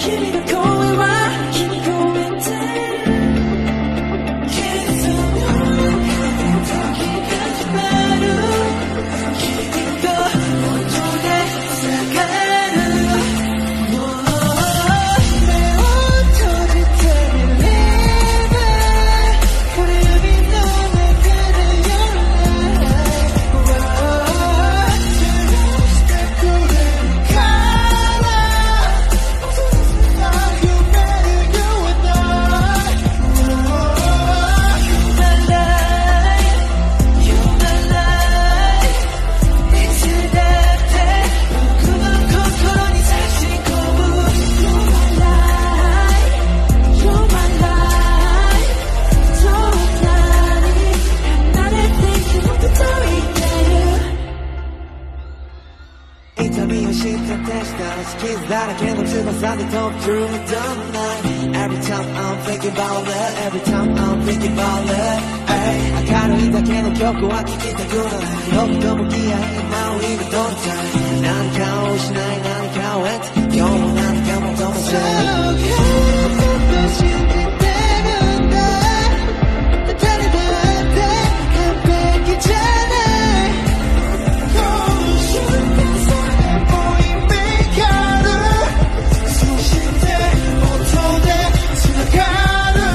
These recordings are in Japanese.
that I can't until my side they talk through the night. Every time I'm thinking about it, every time I'm thinking about it. Ay, 明るいだけの曲は聴きたくない。僕と向き合い、今を今どのタイム。何かを失い、何かを得て、今日も何か求めて。信じてるんだ。誰だって完璧じゃない。この瞬間さえも意味がある。そして音でつながる。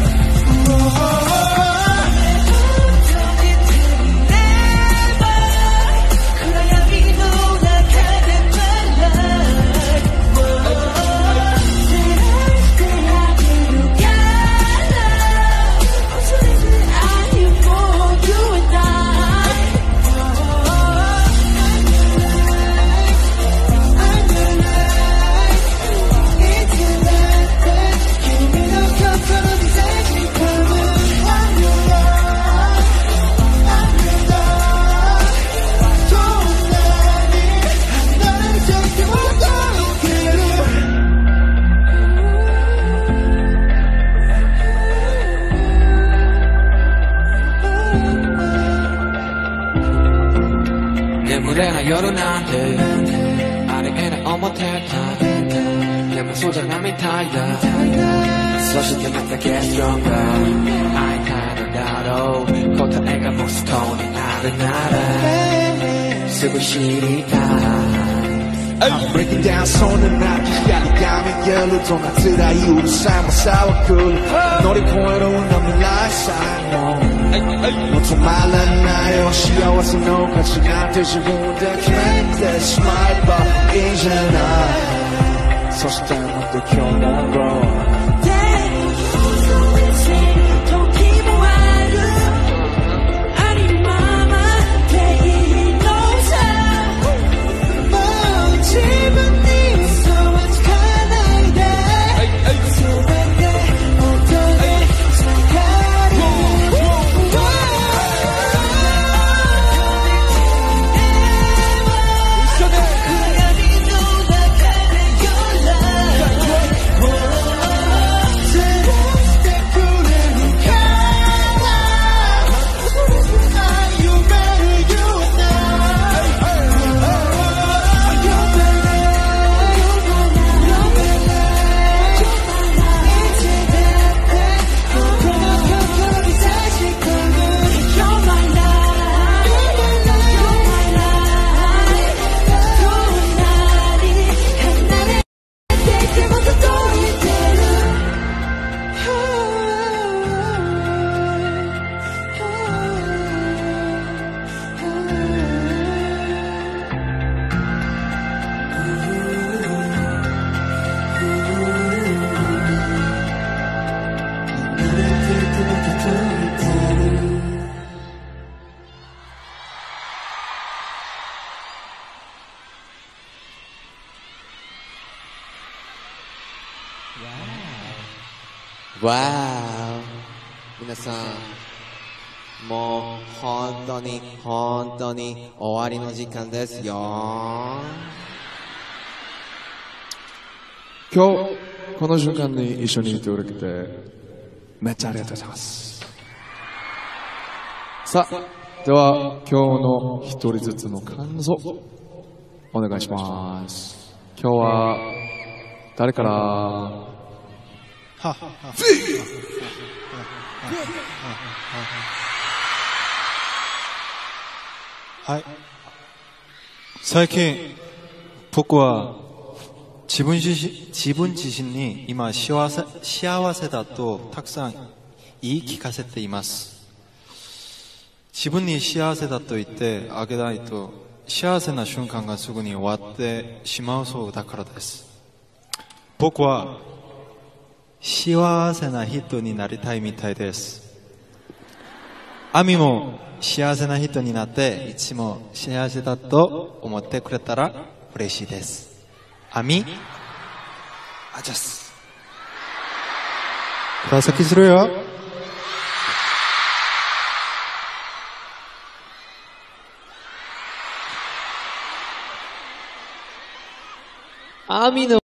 眠れない夜なんてありえない思ってたでもそうじゃないみたいだそしてまた Get stronger 会いたいのだろう答えがもしそうになるならすぐ知りたいI'm breaking down そんな中光が見えるどんな辛いうるさいもさは来る乗り越えるんだ未来さえも止まらないよ幸せの価値なんて自分で決めてしまえばいいじゃないそしてもっと今日もわー皆さんもう本当に本当に終わりの時間ですよ今日この瞬間に一緒にいてくれてめっちゃありがとうございますさあでは今日の一人ずつの感想お願いします今日は誰からはい。最近、僕は自分自身に今幸せだとたくさん言い聞かせています。自分に幸せだと言ってあげないと幸せな瞬間がすぐに終わってしまうそうだからです。僕は幸せな人になりたいみたいです。アミも幸せな人になっていつも幸せだと思ってくれたら嬉しいです。アミアジャス紫するよ。 アミの